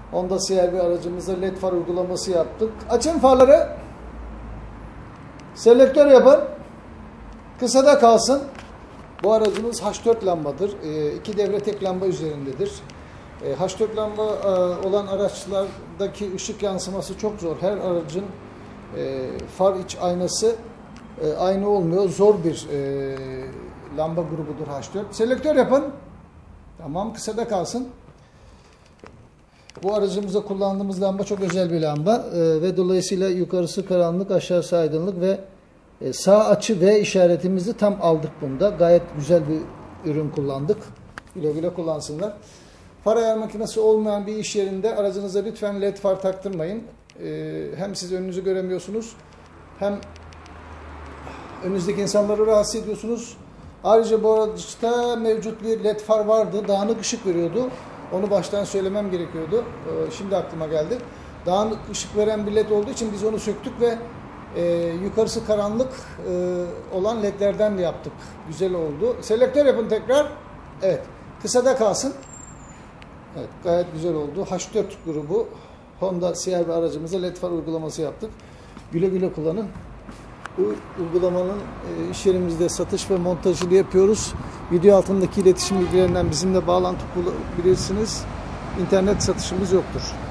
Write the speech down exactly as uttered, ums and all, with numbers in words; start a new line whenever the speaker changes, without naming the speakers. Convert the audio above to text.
Honda C R V aracımıza led far uygulaması yaptık. Açın farları. Selektör yapın. Kısada kalsın. Bu aracımız H dört lambadır. E, iki devre tek lamba üzerindedir. E, H dört lamba e, olan araçlardaki ışık yansıması çok zor. Her aracın e, far iç aynası e, aynı olmuyor. Zor bir e, lamba grubudur H dört. Selektör yapın. Tamam, kısada kalsın. Bu aracımızda kullandığımız lamba çok özel bir lamba e, ve dolayısıyla yukarısı karanlık, aşağısı aydınlık ve e, sağ açı V işaretimizi tam aldık bunda. Gayet güzel bir ürün kullandık. Güle güle kullansınlar. Far ayar makinesi olmayan bir iş yerinde aracınıza lütfen led far taktırmayın. E, hem siz önünüzü göremiyorsunuz, hem önünüzdeki insanları rahatsız ediyorsunuz. Ayrıca bu araçta mevcut bir led far vardı. Dağınık ışık veriyordu. Onu baştan söylemem gerekiyordu. Ee, şimdi aklıma geldi. Dağınık ışık veren bir led olduğu için biz onu söktük ve e, yukarısı karanlık e, olan ledlerden de yaptık. Güzel oldu. Selektör yapın tekrar. Evet. Kısada kalsın. Evet. Gayet güzel oldu. H dört grubu Honda C R V aracımıza led far uygulaması yaptık. Güle güle kullanın. Bu uygulamanın e, iş yerimizde satış ve montajını yapıyoruz. Video altındaki iletişim bilgilerinden bizimle bağlantı kurabilirsiniz. İnternet satışımız yoktur.